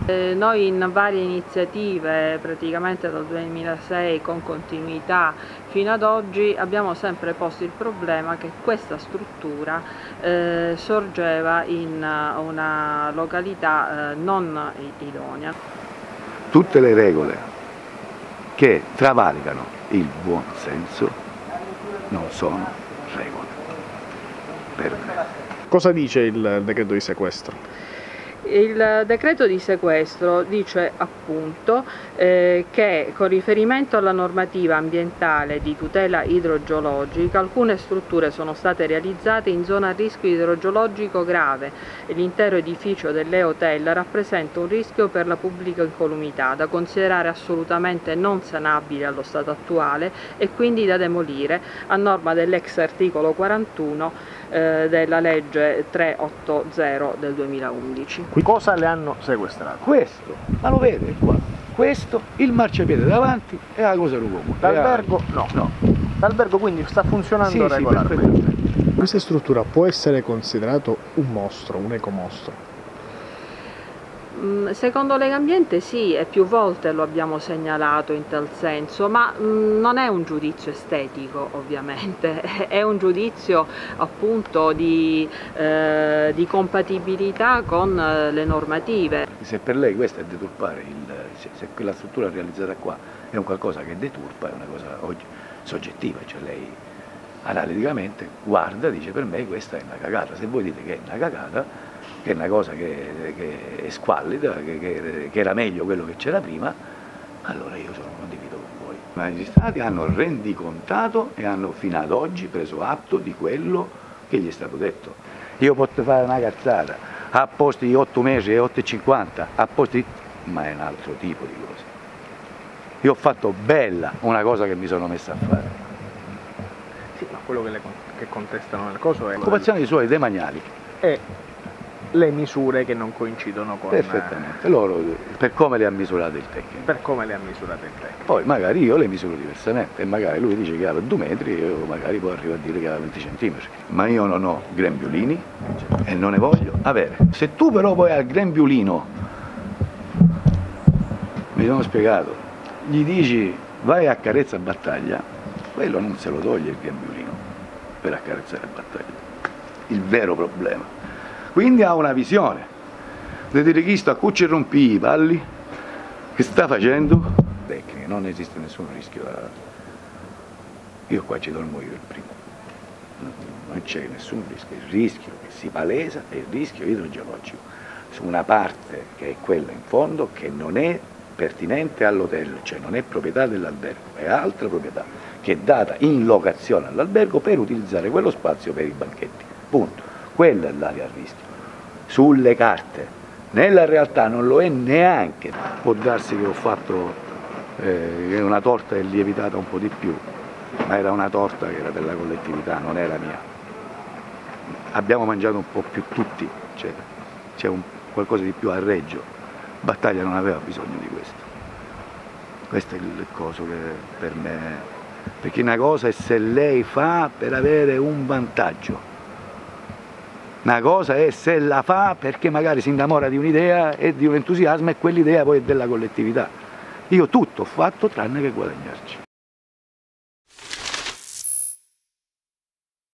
Noi in varie iniziative, praticamente dal 2006 con continuità fino ad oggi, abbiamo sempre posto il problema che questa struttura sorgeva in una località non idonea. Tutte le regole che travalicano il buon senso non sono regole per me. Cosa dice il decreto di sequestro? Il decreto di sequestro dice appunto che con riferimento alla normativa ambientale di tutela idrogeologica alcune strutture sono state realizzate in zona a rischio idrogeologico grave e l'intero edificio dell'E-Hotel rappresenta un rischio per la pubblica incolumità da considerare assolutamente non sanabile allo stato attuale e quindi da demolire a norma dell'ex articolo 41 della legge 380 del 2011. Cosa le hanno sequestrato? Questo, ma lo vede qua, questo, il marciapiede davanti e la cosa comune. L'albergo no. L'albergo quindi sta funzionando regolarmente. Sì, Questa struttura può essere considerato un mostro, un ecomostro? Secondo Legambiente sì, e più volte lo abbiamo segnalato in tal senso, ma non è un giudizio estetico ovviamente, è un giudizio appunto di compatibilità con le normative. Se per lei questo è deturpare, se quella struttura realizzata qua è un qualcosa che deturpa, è una cosa oggi soggettiva, cioè lei analiticamente guarda e dice per me questa è una cagata, se voi dite che è una cagata, che è una cosa che è squallida, che era meglio quello che c'era prima, allora io sono condivido con voi. I magistrati hanno rendicontato e hanno fino ad oggi preso atto di quello che gli è stato detto. Io posso fare una cazzata, a posti di 8 mesi e 8,50, a posti di... ma è un altro tipo di cosa. Io ho fatto bella una cosa che mi sono messa a fare. Sì, ma quello che contestano nel coso è L'occupazione di suoli demaniali. E le misure che non coincidono con... Perfettamente, loro per come le ha misurate il tecnico. Per come le ha misurate il tecnico. Poi magari io le misuro diversamente e magari lui dice che aveva 2 metri e io magari poi arrivo a dire che aveva 20 centimetri. Ma io non ho grembiulini e non ne voglio avere. Se tu però poi al grembiulino, mi sono spiegato, gli dici vai a carezza battaglia, quello non se lo toglie il grembiulino per accarezzare battaglia. Il vero problema. Quindi ha una visione di dire chi sta a cucci e rompi i palli, che sta facendo tecniche, non esiste nessun rischio. Io qua ci dormo io il primo, non c'è nessun rischio, il rischio che si palesa è il rischio idrogeologico su una parte che è quella in fondo che non è pertinente all'hotel, cioè non è proprietà dell'albergo, è altra proprietà che è data in locazione all'albergo per utilizzare quello spazio per i banchetti, punto. Quella è l'area a rischio, sulle carte, nella realtà non lo è neanche. Può darsi che ho fatto che una torta è lievitata un po' di più, ma era una torta che era della collettività, non era mia. Abbiamo mangiato un po' più tutti, c'è qualcosa di più a Reggio, Battaglia non aveva bisogno di questo. Questo è il coso che per me, perché una cosa è se lei fa per avere un vantaggio. Una cosa è se la fa perché magari si innamora di un'idea e di un entusiasmo e quell'idea poi è della collettività. Io tutto ho fatto tranne che guadagnarci.